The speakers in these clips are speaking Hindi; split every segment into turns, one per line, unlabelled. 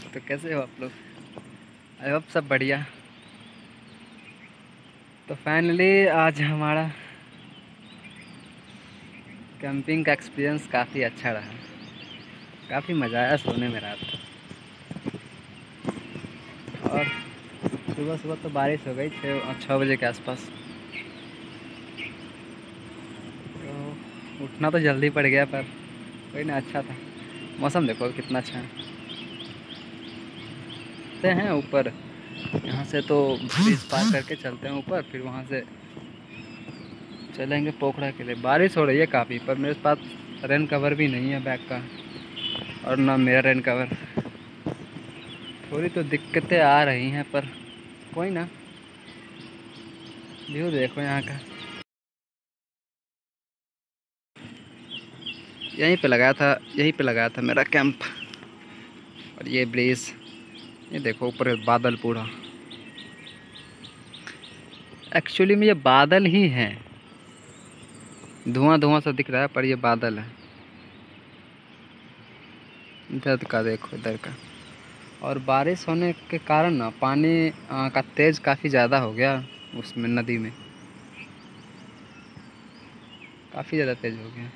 तो कैसे हो आप लोग? आई होप सब बढ़िया। तो फाइनली आज हमारा कैंपिंग का एक्सपीरियंस काफ़ी अच्छा रहा। काफ़ी मज़ा आया सोने में रात। और सुबह सुबह तो बारिश हो गई 6 बजे के आसपास। तो उठना तो जल्दी पड़ गया, पर कोई ना, अच्छा था। मौसम देखो कितना अच्छा है। चलते हैं ऊपर, यहाँ से तो ब्रिज पार करके चलते हैं ऊपर, फिर वहाँ से चलेंगे पोखरा के लिए। बारिश हो रही है काफ़ी, पर मेरे पास रेन कवर भी नहीं है बैग का, और ना मेरा रेन कवर। थोड़ी तो दिक्कतें आ रही हैं, पर कोई ना। व्यू देखो यहाँ का। यहीं पे लगाया था मेरा कैंप। और ये ब्रिज, ये देखो ऊपर बादल पूरा। एक्चुअली में ये बादल ही हैं, धुआं धुआं सा दिख रहा है, पर ये बादल है। इधर का देखो, इधर का। और बारिश होने के कारण ना पानी का तेज़ काफ़ी ज़्यादा हो गया उसमें, नदी में काफ़ी ज़्यादा तेज़ हो गया।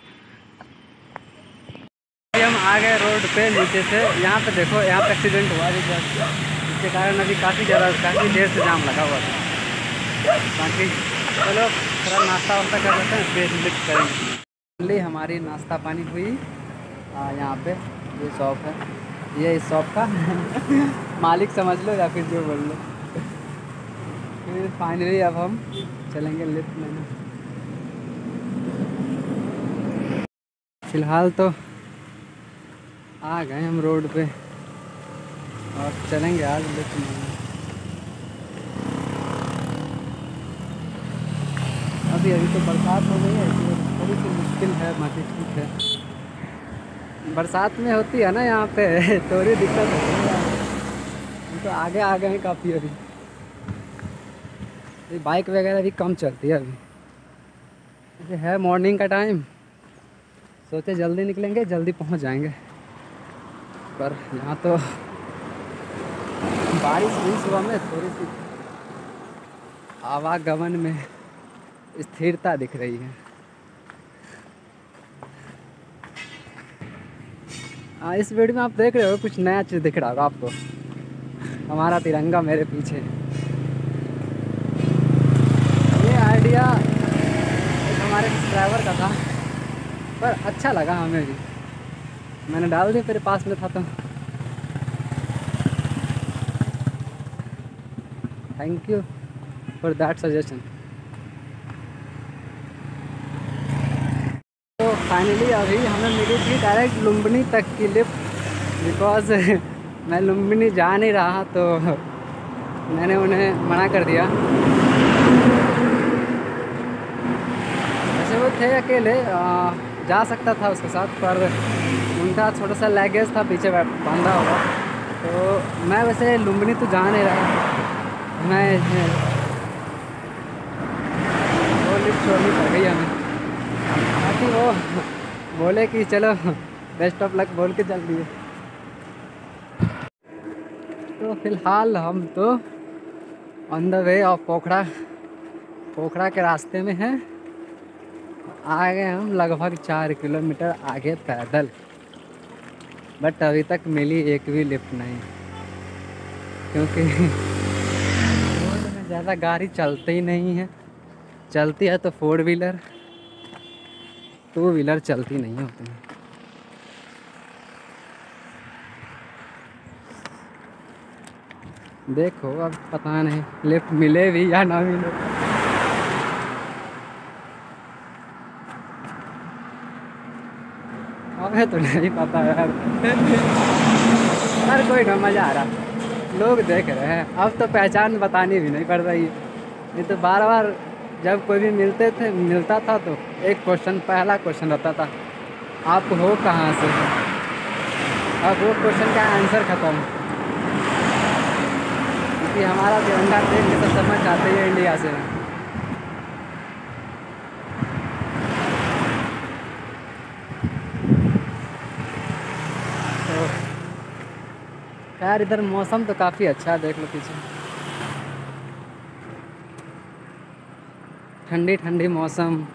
हम आ गए रोड पे नीचे से। यहाँ पे देखो, यहाँ पे एक्सीडेंट हुआ अभी जस्ट, जिसके कारण अभी काफ़ी देर से जाम लगा हुआ था। बाकी चलो थोड़ा नाश्ता वास्ता कर लेते हैं, फिर लिफ्ट करेंगे। हमारी नाश्ता पानी हुई। यहाँ पे ये शॉप है, ये इस शॉप का मालिक समझ लो या फिर जो बोल लो। फिर फाइनली अब हम चलेंगे लिफ्ट लेने। फ़िलहाल तो आ गए हम रोड पे, और चलेंगे आज लिफ्ट लेने। अभी तो बरसात हो गई है, इसलिए थोड़ी सी मुश्किल है, बाकी ठीक है। बरसात में होती है ना यहाँ पे थोड़ी दिक्कत होती है। हम तो आगे आ गए हैं काफ़ी अभी। ये बाइक वगैरह भी कम चलती है अभी। जैसे है मॉर्निंग का टाइम, सोचे जल्दी निकलेंगे, जल्दी पहुँच जाएंगे। पर यहाँ तो बारिश हुई सुबह में, थोड़ी सी आवागमन में स्थिरता दिख रही है। इस वीडियो में आप देख रहे हो कुछ नया चीज़ दिख रहा होगा आपको, हमारा तिरंगा मेरे पीछे। ये आइडिया एक हमारे ड्राइवर का था, पर अच्छा लगा हमें भी, मैंने डाल दिया, तेरे पास में था तो। Thank you for that suggestion. तो फाइनली अभी हमें मिली थी डायरेक्ट लुम्बिनी तक की लिफ्ट, बिकॉज मैं लुम्बिनी जा नहीं रहा, तो मैंने उन्हें मना कर दिया। वैसे वो थे अकेले, जा सकता था उसके साथ, पर उनका छोटा सा लगेज था पीछे बांधा हुआ। तो मैं वैसे लुम्बिनी तो जा नहीं रहा, मैं वो लिफ्ट छोड़नी पड़ गई हमें। बाकी वो बोले कि चलो बेस्ट ऑफ लक बोल के चल दिए। तो फिलहाल हम तो on the way of Pokhara के रास्ते में हैं। आ गए हम लगभग 4 किलोमीटर आगे पैदल, बट अभी तक मिली एक भी लिफ्ट नहीं, क्योंकि रोड में ज़्यादा गाड़ी चलती ही नहीं है। चलती है तो 4 व्हीलर, 2 व्हीलर चलती नहीं है उतनी। देखो अब पता नहीं लिफ्ट मिले भी या ना मिले। हमें तो नहीं पता यार पर कोई ना, मज़ा आ रहा, लोग देख रहे हैं। अब तो पहचान बतानी भी नहीं पड़ रही है, नहीं तो बार बार जब कोई भी मिलता था तो एक क्वेश्चन, पहला क्वेश्चन रहता था, आप हो कहाँ से। अब वो क्वेश्चन का आंसर ख़त्म, क्योंकि हमारा तिरंगा देख के सब समझ जाते हैं इंडिया से। तो यार इधर मौसम तो काफ़ी अच्छा है, देख लो पीछे ठंडी ठंडी मौसम।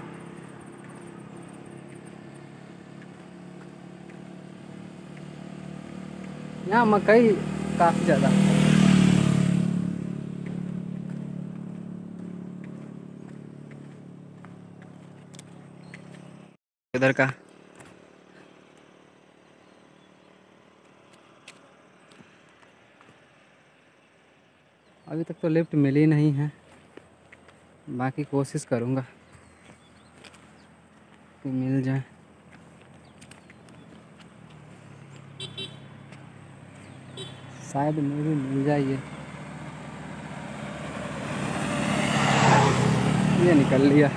यहाँ मकई काफ़ी ज़्यादा। इधर का अभी तक तो लिफ्ट मिली नहीं है, बाकी कोशिश करूँगा कि मिल जाए। शायद मेरी मिल जाए। ये निकल लिया।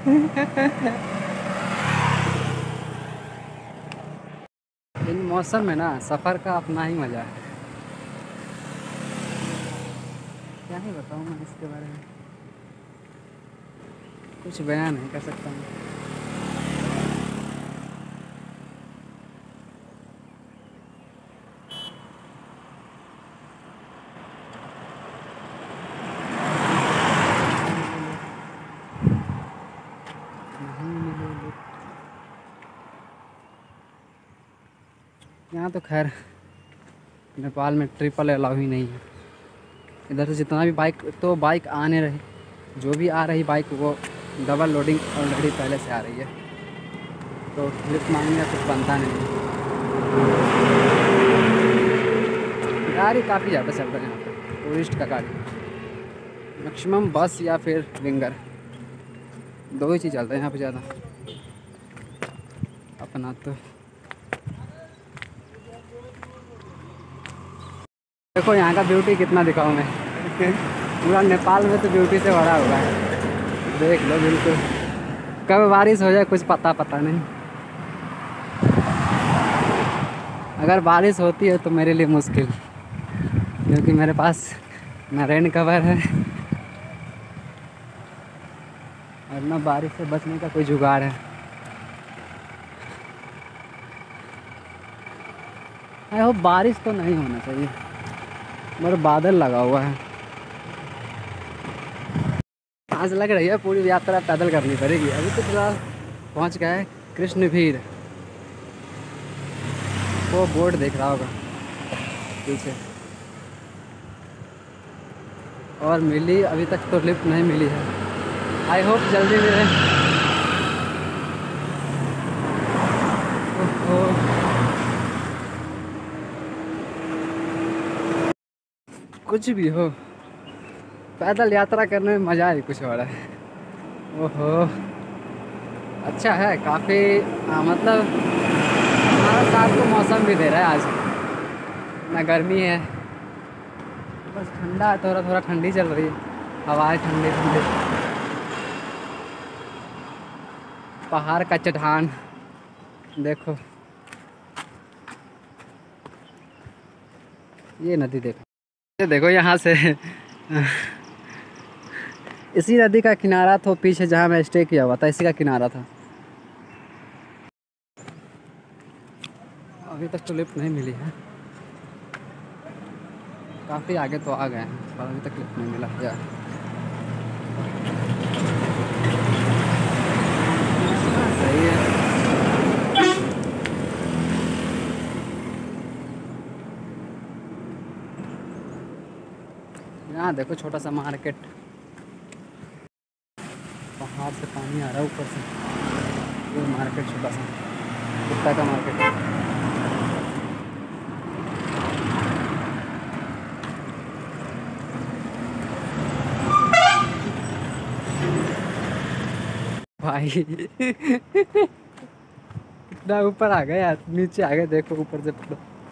इन मौसम में ना सफ़र का अपना ही मज़ा है। क्या ही बताऊँ मैं इसके बारे में, कुछ बयान नहीं कर सकता मैं। यहाँ तो खैर नेपाल में ट्रिपल अलाउ ही नहीं है। इधर से जितना भी बाइक, तो बाइक आने रही, जो भी आ रही बाइक वो डबल लोडिंग ऑलरेडी पहले से आ रही है, तो लिफ्ट मांगने का कुछ बनता नहीं। गाड़ी काफ़ी ज़्यादा चल रहा है यहाँ पर, टूरिस्ट का गाड़ी मैक्सिमम बस या फिर विंगर, दो ही चीज़ चलता है यहाँ पे ज़्यादा। अपना तो देखो यहाँ का ब्यूटी कितना दिखाऊँ मैं। पूरा नेपाल में तो ब्यूटी से भरा हुआ है, देख लो बिल्कुल। कब बारिश हो जाए कुछ पता नहीं। अगर बारिश होती है तो मेरे लिए मुश्किल, क्योंकि मेरे पास ना रेन कवर है और ना बारिश से बचने का कोई जुगाड़ है। आई होप बारिश तो नहीं होना चाहिए, मगर बादल लगा हुआ है। आज लग रही है पूरी यात्रा पैदल करनी पड़ेगी। अभी तो फिलहाल पहुँच गया है कृष्णवीर, वो बोर्ड देख रहा होगा पीछे। और मिली अभी तक तो लिफ्ट नहीं मिली है, आई होप जल्दी मिले। कुछ भी हो, पैदल यात्रा करने में मज़ा ही कुछ और है। ओहो अच्छा है काफ़ी, मतलब हमारा साथ को मौसम भी दे रहा है आज, ना गर्मी है, बस ठंडा है, थोड़ा थोड़ा ठंडी चल रही है, हवाएं ठंडी ठंडी। पहाड़ का चट्टान देखो, ये नदी देखो, ये देखो यहाँ से इसी नदी का किनारा था पीछे जहाँ मैं स्टे किया हुआ था, इसी का किनारा था। अभी तक तो लिफ्ट नहीं मिली है, काफ़ी आगे तो आ गए हैं पर अभी तक लिफ्ट नहीं मिला यार। सही है। यहाँ देखो छोटा सा मार्केट, पहाड़ से पानी आ रहा है ऊपर से, ये मार्केट छोटा सा कुत्ता का मार्केट है। भाई कितना ऊपर आ गया यार, नीचे आ गए देखो, ऊपर से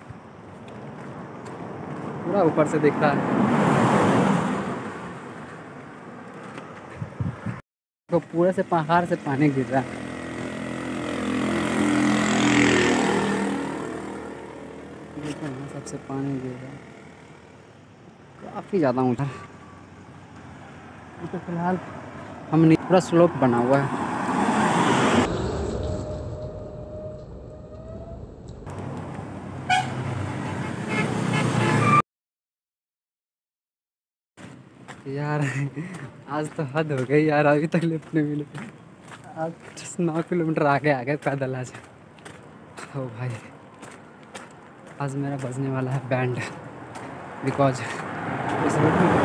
पूरा ऊपर से दिख रहा है, तो पूरे से पहाड़ से पानी गिर रहा है। देखो यहाँ सबसे पानी गिर रहा है, काफ़ी ज़्यादा ऊँचा। तो फिलहाल हम पूरा स्लोप बना हुआ है। यार आज तो हद हो गई यार, अभी तक लिफ्ट नहीं मिली। आज 9 किलोमीटर आगे आ गए पैदल आज। ओ भाई आज मेरा बजने वाला है बैंड, बिकॉज इस रूट में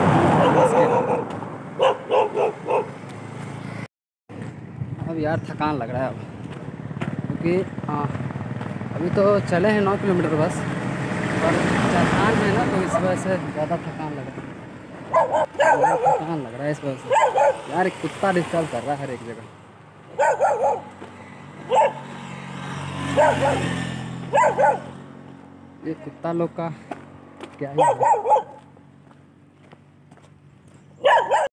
अब यार थकान लग रहा है अब, क्योंकि अभी तो चले हैं 9 किलोमीटर बस, और चढ़ान है ना, तो इस वजह से ज़्यादा थकान लग रहा है। थकान लग रहा है इस वजह से। यार एक कुत्ता डिस्टर्ब कर रहा है हर एक जगह। ये कुत्ता लोग का क्या ही है।